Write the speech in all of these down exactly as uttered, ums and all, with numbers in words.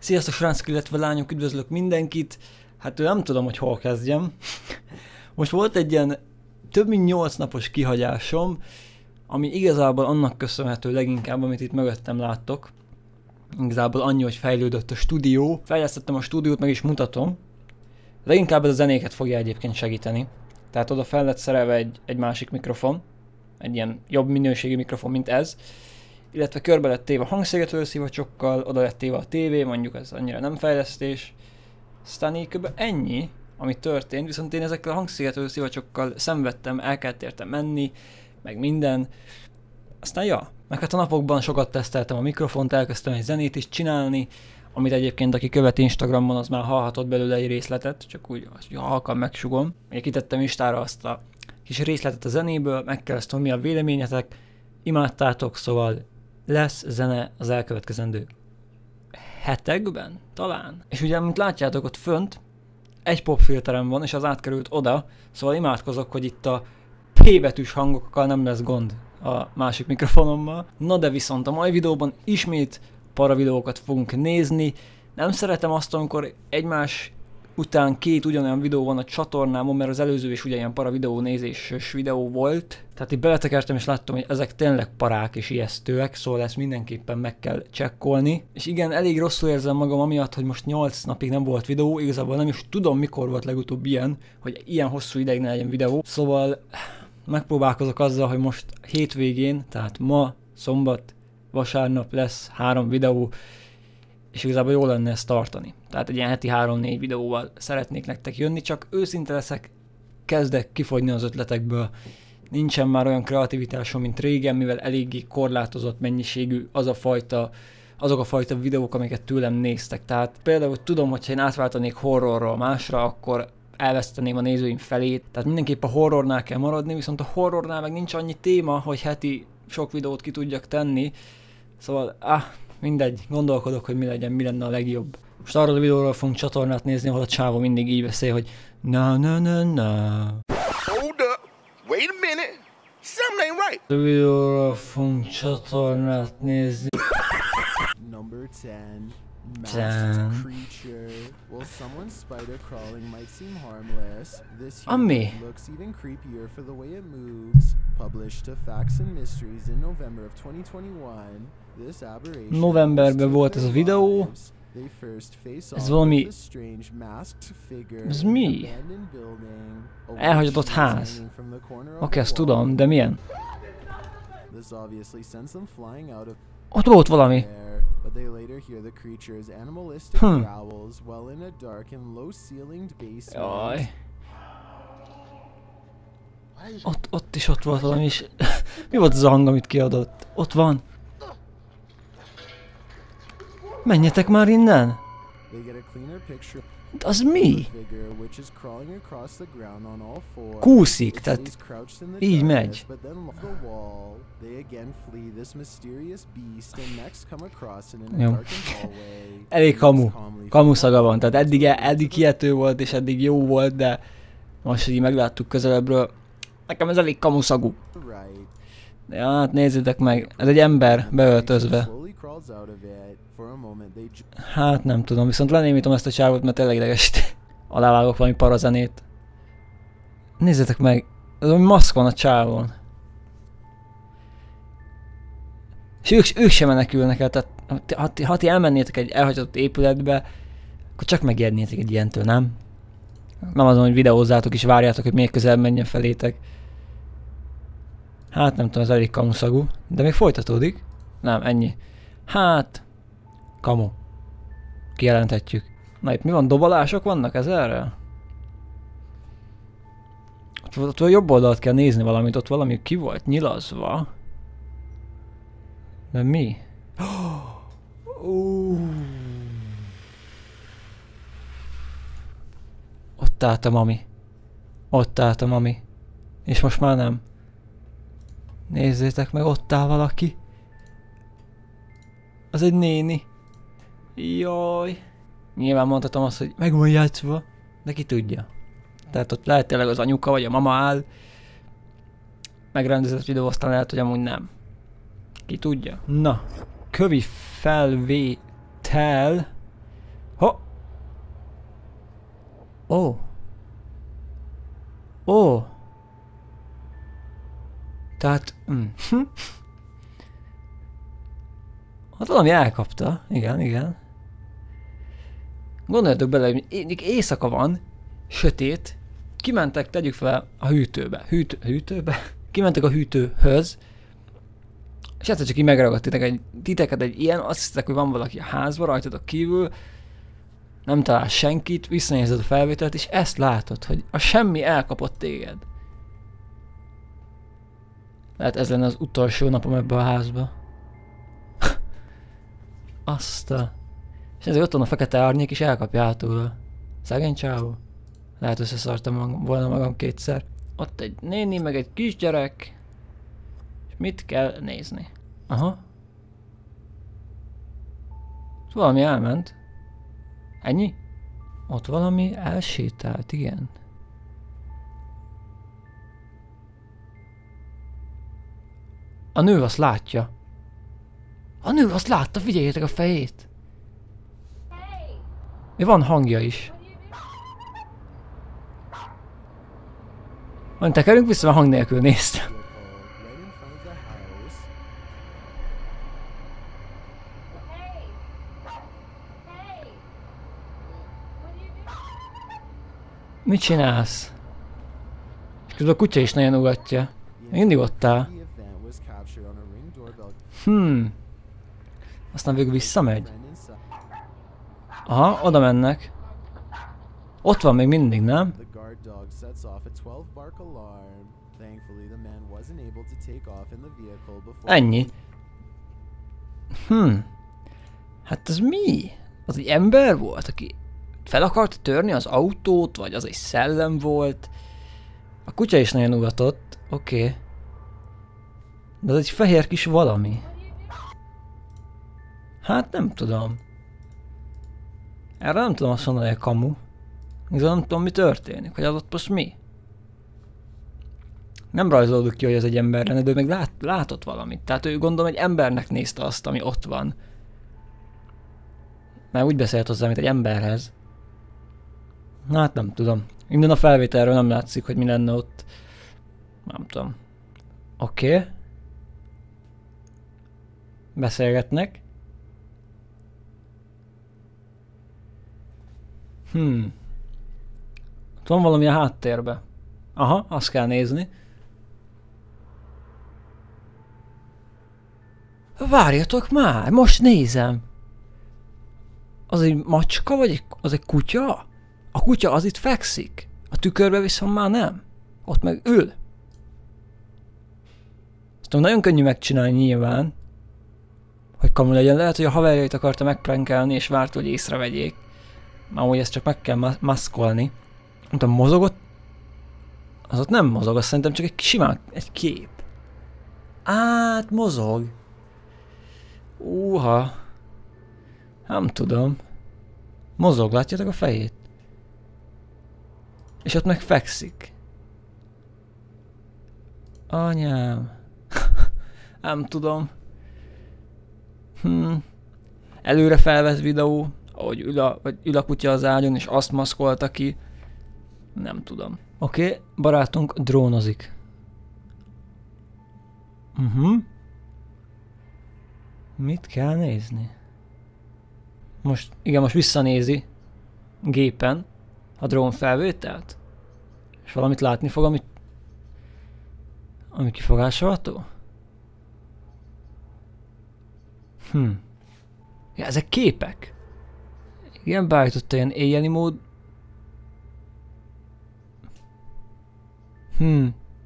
Sziasztok srácok, illetve lányok, üdvözlök mindenkit. Hát nem tudom, hogy hol kezdjem. Most volt egy ilyen több mint nyolc napos kihagyásom, ami igazából annak köszönhető leginkább, amit itt mögöttem láttok. Igazából annyi, hogy fejlődött a stúdió. Fejlesztettem a stúdiót, meg is mutatom. Leginkább ez a zenéket fogja egyébként segíteni. Tehát oda fel lett szerelve egy, egy másik mikrofon. Egy ilyen jobb minőségi mikrofon, mint ez. Illetve körbe lett téve hangszégető szivacsokkal, oda lett téve a tévé, mondjuk ez annyira nem fejlesztés. Aztán így kb. Ennyi, ami történt, viszont én ezekkel a hangszégető szivacsokkal szenvedtem, el kellett értem menni, meg minden. Aztán ja, meg hát a napokban sokat teszteltem a mikrofont, elkezdtem egy zenét is csinálni, amit egyébként aki követ Instagramon, az már hallhatott belőle egy részletet, csak úgy halkan megsugom. Én kitettem Instára azt a kis részletet a zenéből, megkérdeztem, mi a véleményetek, imádtátok, szóval lesz zene az elkövetkezendő hetekben, talán. És ugye, mint látjátok ott fönt, egy popfilterem van, és az átkerült oda, szóval imádkozok, hogy itt a P betűs hangokkal nem lesz gond a másik mikrofonommal. Na de viszont a mai videóban ismét para videókat fogunk nézni. Nem szeretem azt, amikor egymás után két ugyanolyan videó van a csatornámon, mert az előző is ugye ilyen para videó nézéses videó volt. Tehát itt beletekertem és láttam, hogy ezek tényleg parák és ijesztőek, szóval ezt mindenképpen meg kell csekkolni. És igen, elég rosszul érzem magam amiatt, hogy most nyolc napig nem volt videó, igazából nem is tudom mikor volt legutóbb ilyen, hogy ilyen hosszú ideig ne legyen videó. Szóval megpróbálkozok azzal, hogy most hétvégén, tehát ma, szombat, vasárnap lesz három videó, és igazából jó lenne ezt tartani. Tehát egy ilyen heti három-négy videóval szeretnék nektek jönni, csak őszinte leszek, kezdek kifogyni az ötletekből. Nincsen már olyan kreativitásom, mint régen, mivel eléggé korlátozott mennyiségű az a fajta, azok a fajta videók, amiket tőlem néztek. Tehát például tudom, hogyha én átváltanék horrorról másra, akkor elveszteném a nézőim felét. Tehát mindenképp a horrornál kell maradni, viszont a horrornál meg nincs annyi téma, hogy heti sok videót ki tudjak tenni. Szóval, ah, mindegy, gondolkodok, hogy mi legyen, mi lenne a legjobb. Most arról a videóról fogunk csatornát nézni, ahol a csávó mindig így beszél, hogy na na na na. Hold up, wait a minute, something ain't right. A videóról fogunk csatornát nézni. Number ten. Ten. Masked creature. While someone's spider crawling might seem harmless, this Ami? human looks even creepier for the way it moves. Published to Facts and Mysteries in November of twenty twenty-one, this aberration Novemberben volt ez a videó. They first face Ez off valami... with a strange masked figure Ez in an mi? abandoned building. A Elhagyatott witch is ház. hanging from the corner of Oké, the ezt wall. tudom, de milyen? This obviously sends them flying out of Ott volt valami. there, but they later hear the creature's animalistic Hmm. growls while in a dark and low-ceilinged basement. Jaj. Ott, ott is ott volt valami is. Mi volt az a hang, amit kiadott? Ott van. Menjetek már innen! They get a cleaner picture De az of mi? the figure, which is crawling across the ground on all fours. Kúszik, It tehát stays crouched in the így darkness, megy. but then off the wall, they again flee this mysterious beast and next come across it in a Jó. darkened hallway. Elég kamu. Calmly Kamuszaga van, tehát eddig, eddig hihető volt és eddig jó volt, de most, hogy így megláttuk közelebbről, nekem ez elég kamuszagú. right. Ja, hát nézzétek meg, ez egy ember beöltözve. Slowly crawls out of it. For a moment they j- Hát nem tudom, viszont lenémítom ezt a csávot, mert tényleg idegesít. Alávágok valami parazenét. Nézzétek meg, ez valami maszk van a csávon. És ők, ők sem menekülnek el, tehát ha ti, ha ti elmennétek egy elhagyatott épületbe, akkor csak megijednétek egy ilyentől, nem? Nem azon, hogy videózzátok és várjátok, hogy még közelebb menjen felétek. Hát nem tudom, ez elég kamuszagú, de még folytatódik. Nem, ennyi. Hát... Kamu. Kijelenthetjük. Na itt mi van? Dobolások vannak ezerrel? Ott, ott a jobb oldalt kell nézni valamit, ott valami ki volt nyilazva. De mi? Uh. Ott állt a mami. Ott állt a mami. És most már nem. Nézzétek meg, ott áll valaki. Az egy néni. Jaj. Nyilván mondhatom azt, hogy meg van játszva, de ki tudja. Tehát ott lehet tényleg az anyuka vagy a mama áll. Megrendezett videó, aztán lehet, hogy amúgy nem. Ki tudja. Na. Kövi felvétel. Ó. Ó. Tehát... Mm. Hát valami elkapta. Igen, igen. Gondoljatok bele, hogy éjszaka van, sötét, kimentek, tegyük fel a hűtőbe. Hűtő, hűtőbe? Kimentek a hűtőhöz, és egyszer csak így megragadt titeket egy, titeket egy ilyen, azt hisztek, hogy van valaki a házban, rajtatok kívül, nem talál senkit, visszanézed a felvételt, és ezt látod, hogy a semmi elkapott téged. Lehet ez lenne az utolsó napom ebbe a házba. Azt a... És ezért ott van a fekete árnyék, és elkapja hátul. Szegény csávó. Lehet összeszartam magam, volna magam kétszer. Ott egy néni, meg egy kisgyerek. És mit kell nézni? Aha. Valami elment. Ennyi? Ott valami elsétált, igen. A nő azt látja. A nő azt látta, figyeljétek a fejét. Mi van hangja is. Van, tekerünk vissza, mert hang nélkül néztem. Mit csinálsz? És közben a kutya is nagyon ugatja. Mindig ott áll. Hmm. Aztán végül visszamegy. Aha, oda mennek. Ott van még mindig, nem? Ennyi. Hmm. Hát ez mi? Az egy ember volt, aki fel akarta törni az autót, vagy az egy szellem volt? A kutya is nagyon ugatott. Oké. Okay. De ez egy fehér kis valami. Hát nem tudom. Erre nem tudom azt mondani, hogy kamu. Igazán nem tudom, mi történik, hogy az ott most mi. Nem rajzolódik ki, hogy ez egy ember lenne, de ő meg lát, látott valamit. Tehát ő gondolom egy embernek nézte azt, ami ott van. Mert úgy beszélt hozzá, mint egy emberhez. Na hát nem tudom. Minden a felvételről nem látszik, hogy mi lenne ott. Nem tudom. Oké. Okay. Beszélgetnek. Hmm. Ott van valami a háttérbe. Aha, azt kell nézni. Várjatok már, most nézem. Az egy macska, vagy egy, az egy kutya? A kutya az itt fekszik. A tükörbe viszont már nem. Ott meg ül. Ezt nagyon könnyű megcsinálni nyilván. Hogy kamu legyen. Lehet, hogy a haverjait akarta megprankelni, és várt, hogy észrevegyék. Amúgy ezt csak meg kell ma maszkolni. Nem tudom, mozogott? Az ott nem mozog, azt szerintem csak egy simán, egy kép. Át mozog. Úha. Nem tudom. Mozog, látjátok a fejét? És ott meg fekszik. Anyám. Nem tudom. Hm. Előre felvett videó, ahogy ül a, vagy ül a kutya az ágyon, és azt maszkolta ki. Nem tudom. Oké, okay, barátunk drónozik. Uh-huh. Mit kell nézni? Most, igen, most visszanézi gépen a drón felvételt, és valamit látni fog, amit, ami kifogásolható? Hm. Ja, ezek képek. Igen, beállította ilyen éjjeli mód. Hm.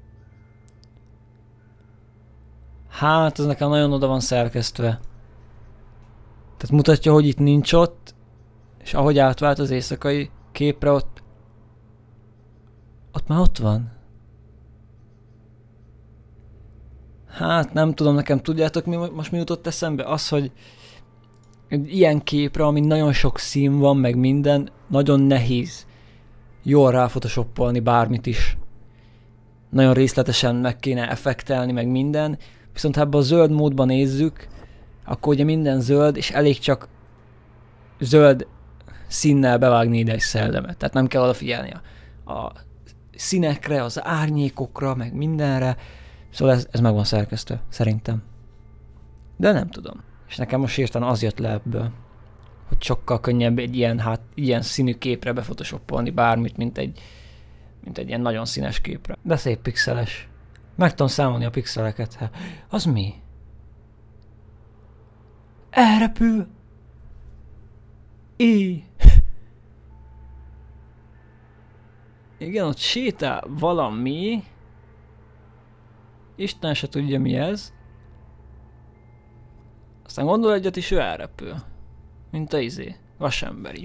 Hát, ez nekem nagyon oda van szerkesztve. Tehát mutatja, hogy itt nincs ott, és ahogy átvált az éjszakai képre, ott... Ott már ott van. Hát nem tudom, nekem tudjátok mi most mi jutott eszembe? Az, hogy egy ilyen képre, amin nagyon sok szín van, meg minden, nagyon nehéz jól ráphotoshopolni bármit is. Nagyon részletesen meg kéne effektelni, meg minden. Viszont ha ebben a zöld módban nézzük, akkor ugye minden zöld, és elég csak zöld színnel bevágni ide egy szellemet. Tehát nem kell odafigyelni a, a színekre, az árnyékokra, meg mindenre. Szóval ez, ez meg van szerkesztve, szerintem. De nem tudom. És nekem most hirtelen az jött le ebből, hogy sokkal könnyebb egy ilyen, hát, ilyen színű képre befotoshoppolni bármit, mint egy, mint egy ilyen nagyon színes képre. De szép pixeles. Meg tudom számolni a pixeleket. Hát, az mi? Elrepül! Í. Igen, ott sétál valami. Isten se tudja mi ez. Aztán gondol egyet is, ő elrepül. Mint a izé. Vasemberi.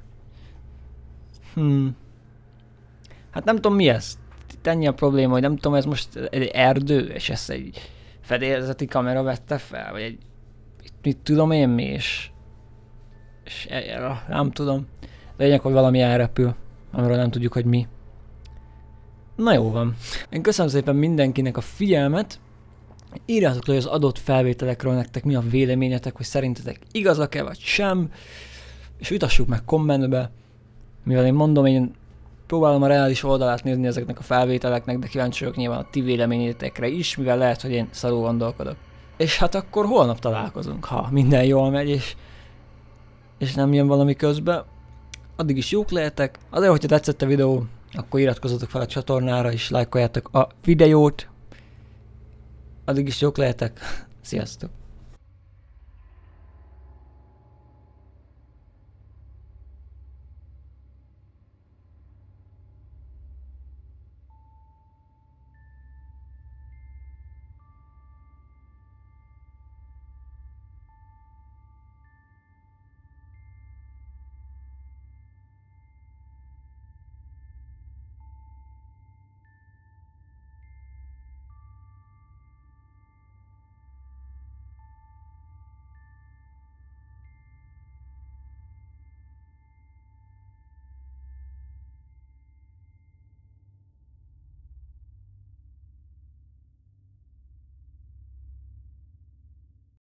Hmm. Hát nem tudom mi ez. Itt ennyi a probléma, hogy nem tudom, ez most egy erdő, és ezt egy fedélzeti kamera vette fel, vagy egy mit tudom én mi, és, és nem tudom. De lényeg, hogy valami elrepül, amiről nem tudjuk, hogy mi. Na jó van. Én köszönöm szépen mindenkinek a figyelmet. Írjátok le az adott felvételekről nektek mi a véleményetek, hogy szerintetek igazak-e vagy sem. És vitassuk meg kommentbe. Mivel én mondom, én próbálom a reális oldalát nézni ezeknek a felvételeknek, de kíváncsi vagyok nyilván a ti véleményetekre is, mivel lehet, hogy én szarul gondolkodok. És hát akkor holnap találkozunk, ha minden jól megy, és, és nem jön valami közbe. Addig is jók lehetek. Azért, hogyha tetszett a videó, akkor iratkozzatok fel a csatornára, és lájkoljátok a videót. Addig is jók lehetek. Sziasztok!